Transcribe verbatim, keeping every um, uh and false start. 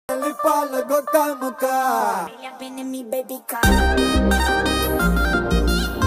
Lipa lagot ka muka. Baby, I've been in me, baby, come.